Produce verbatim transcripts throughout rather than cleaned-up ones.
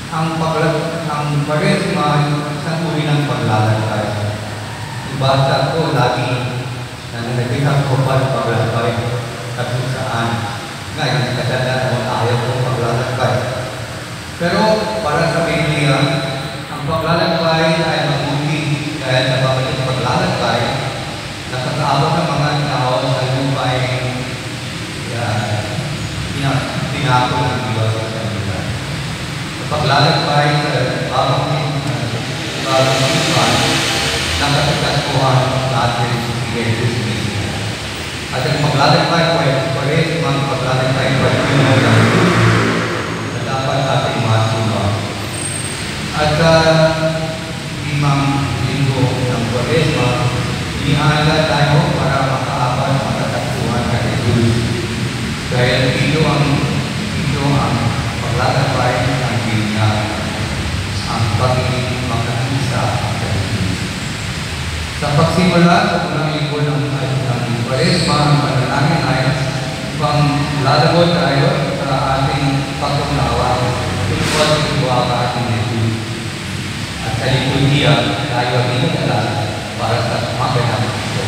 ang paglag ang Quaresma isang uri ng paglalakbay. Yung bata ko lagi na nagkita ko pa ng paglalakbay at kung saan ngayon katanda naman ayaw ko paglalakbay. Pero para sa Biblia, ang paglalakbay ay mabuti dahil sa paglalakbay paglalakbay nakakaabot ng mga tao sa lupa ay tinako ng Diyos sa kanila. Paglalakbay sa babang babang ipan ng katakaspuhan natin sa Jesus Cristo. At ang paglalakbay po ay Quaresma, ang paglalakbay po ay pinag na dapat natin masunod. At sa limang linggo ng Quaresma, inihanda tayo para makaapat sa katakaspuhan kay Jesus. Dahil ito ang ito ang paglalakbay ng Biblia, ang pagiging makakisa sa Diyos. Sa pagsimula sa unang linggo ng ng Quaresma, ang panalangin ay upang lalagot tayo sa ating pagkunawa tungkol sa buwaka ating Jesus. At sa liturgia, tayo ang inadala para sa maganang ito.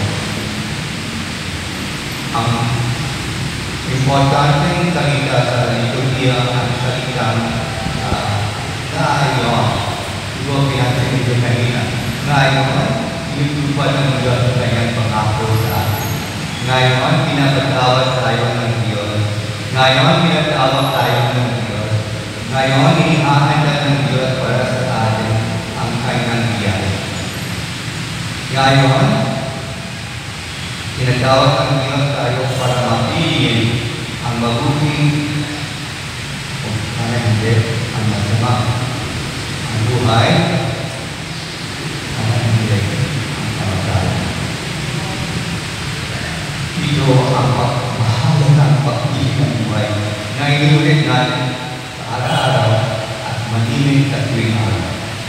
Ang importanteng salita sa liturgia ang salitang ngayon. Ito ang pinatay ito kanina. Ngayon, inutupad ng Diyos ang kanyang pangako sa atin. Ngayon, pinapatawad tayo ng Diyos. Ngayon, pinatawad tayo ng Diyos. Ngayon, inihahanda ng Diyos para sa atin ang kanyang biyaya. Ngayon, tinatawag ng Diyos tayo para mapiliin ang mabuting o sana hindi, ang masama, ang buhay, sana hindi, ang kamatayan. Ito ang mahalagang pagpili ng buhay na inulit natin sa araw-araw at maninig sa tuwing araw.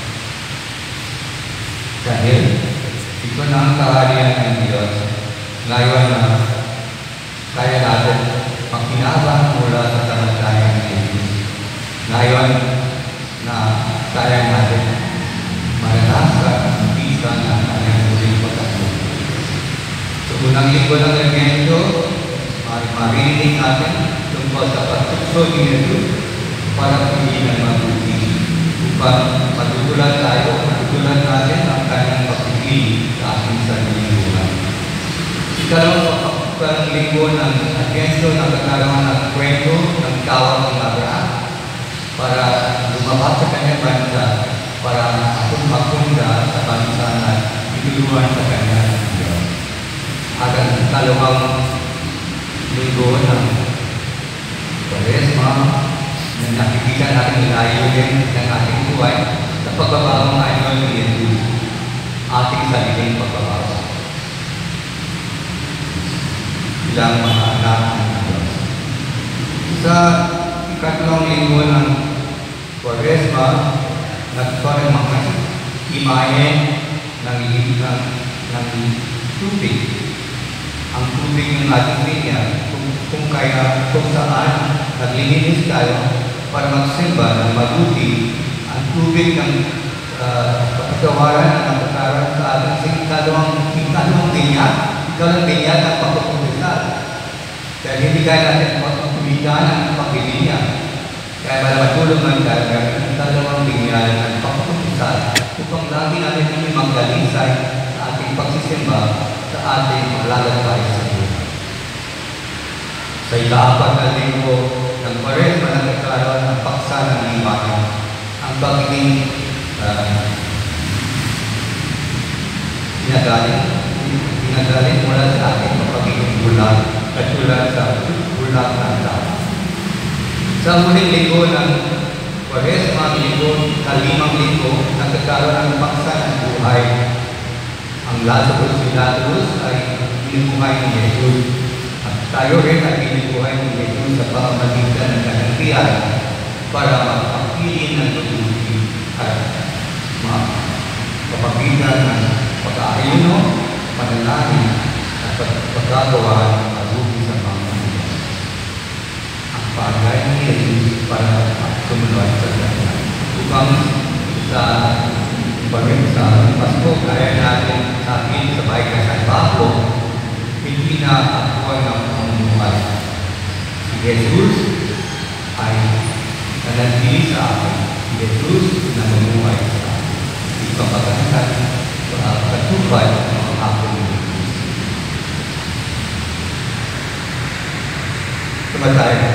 Dahil ito na ang kaharian ng Diyos. Ngayon na kaya natin magkinabang mula sa kamatayan ng Jesus. Ngayon na kaya natin maranasan ang bisa ng kanyang muling pagkakulit. Sa unang linggo ng Advento, marinig natin tungkol sa pagtuksod ni Jesus para pili ng mabuti upang matutulan tayo, matutulan natin ang kanyang pagpili sa ating sariling buhay. Ikalawang linggo ng Advento na nagkakaroon ng kwento ng tawag ng Abraham para lumabas sa kanyang bansa para makunda sa bansa na ituluan sa kanyang Diyos. At ang ikalawang linggo ng Quaresma na nakikita natin layunin ng ating buhay sa pagbabawang anyo ni Jesus, ating sariling pagbabago bilang mga anak ng Diyos. Sa ikatlong linggo ng Quaresma, nagkaroon mga imahen ng ng, ng tubig. Ang tubig ng ating linya, kung, kung kaya, kung saan naglilinis tayo para magsimba ng mabuti, ang tubig ng uh, pagkatawaran ng pagkakaroon sa ating sa ikalawang ikalawang linya, ikalawang linya ng pagkukulitan. Dahil hindi kaya natin pagkukulitan ng pagkilinya. Kaya para matulong ng talaga ang dalawang linya ng pagkukulitan upang lagi natin hindi manggalinsay sa ating pagsisimba sa ating maglalakbay sa Diyos. Sa ika-apat na linggo ng Quaresma na nagkaroon ng paksa ng liwanag, ang pagiging uh, pinagaling, pinagaling mula sa ating pagiging bulag, katulad sa bulag ng tao. Sa muling linggo ng Quaresma, linggo, kalimang linggo, nagkakaroon ng paksa ng buhay. Ang Lazarus, si Lazarus ay binubuhay ni Jesus. At tayo rin ay binubuhay ni Jesus sa pamamagitan ng kanyang biyaya para magpapili ng mabuti at mapapamitan ng pag-aayuno, panalangin at pagkagawa ng mabuti sa mga Diyos. Ang paagay ni Jesus para sumunod sa kanya upang sa pagdating sa Pasko, kaya natin sa amin sa bahay ng San Pablo, hindi na ako ng pamumuhay. Si Jesus ay nanatili sa akin. Si Jesus na mamuhay sa akin. Ipapagkakasal sa katubay ng mga hapon ni Jesus. Tumatay